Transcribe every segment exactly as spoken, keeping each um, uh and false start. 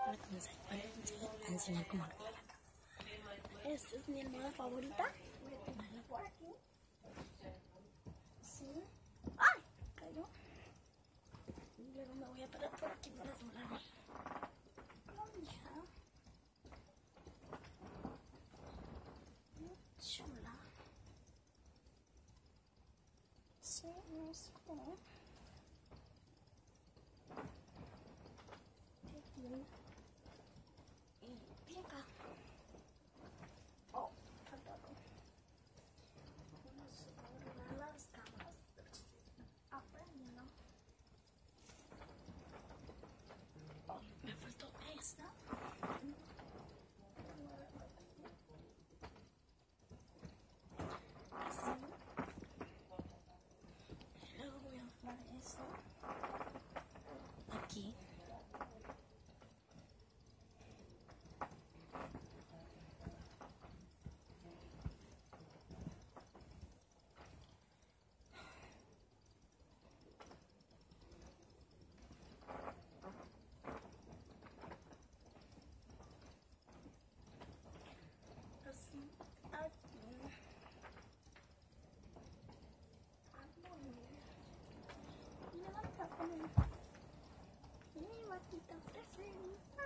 a enseñar cómo arreglar acá. Esta es mi almohada favorita. Voy a ponerla por aquí. Sí. ¡Ay! Cayó. Y luego me voy a parar por aquí para doblarme. Muy chula. Sí, no sé. Y acá. Oh, falta algo. Vamos a ordenar las cámaras. Aprendiendo. Oh, me faltó esta. Así. Luego voy a ordenar esto. Aquí. Mi vaquita preferida.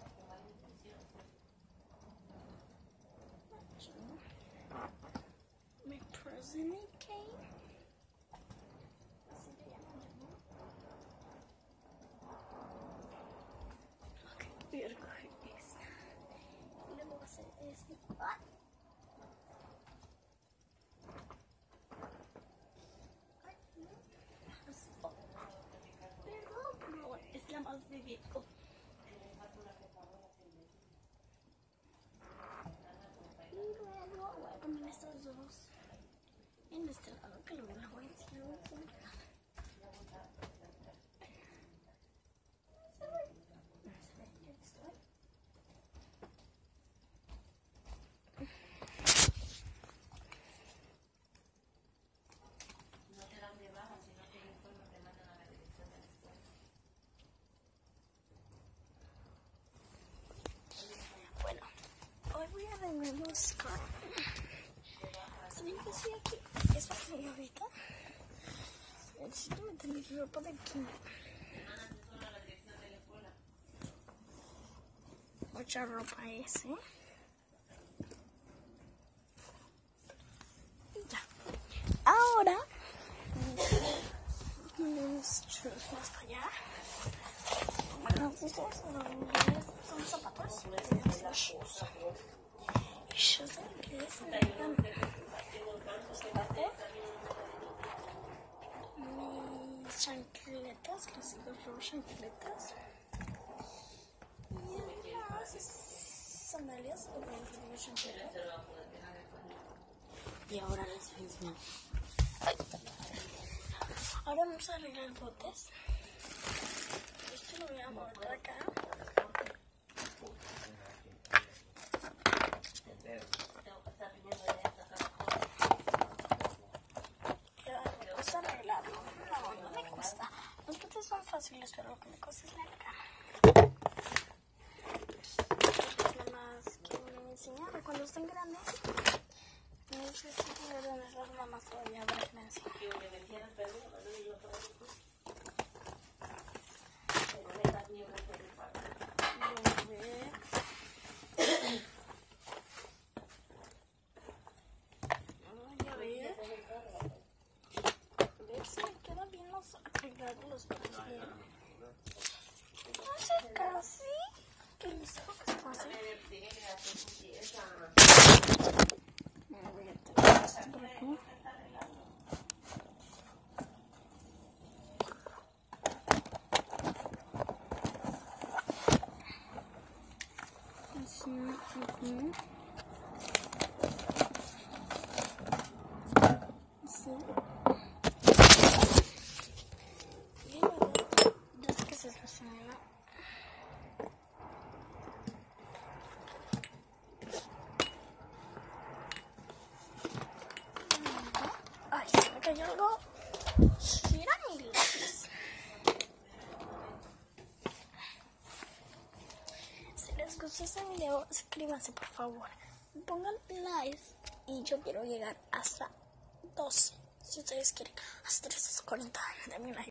Mi president came. Así le llaman, ¿no? Ok, voy a recoger esta. Y luego voy a hacer este. ¡Ah! Es la más de viejo. Y luego voy a poner estos dos en este lado, que luego les voy a enseñar. Voy a remoloscar. ¿Saben que estoy aquí? Es porque ahorita necesito meter mi ropa de aquí. Mucha ropa ese. Ya. Ahora vamos más para allá. Bueno, estos son zapatos. Los shoes. Shoes en inglés. Zapatos. Mis chancletas, que les digo chancletas. Y las sandalias, o bueno, digo chancletas. Y ahora les voy a enseñar. Ahora vamos a arreglar botes. Esto lo voy a mover para acá. Me cuesta arreglarlo. No, no me cuesta. Los botes son fáciles, pero lo que me cuesta es la cara. Nada más que me enseñar cuando estén grandes. No sé si quiero ordenarlas nada más todavía para que me enseñen. Los botes bien. No sé, casi. Que les digo que es fácil. Me voy a tener esto por aquí. Así, aquí. Así. Ay, se me cayó algo. Mira mi lápiz. gustó este video, suscríbanse por favor. Pongan like y yo quiero llegar hasta doce. Si ustedes quieren, hasta trescientos cuarenta. También like.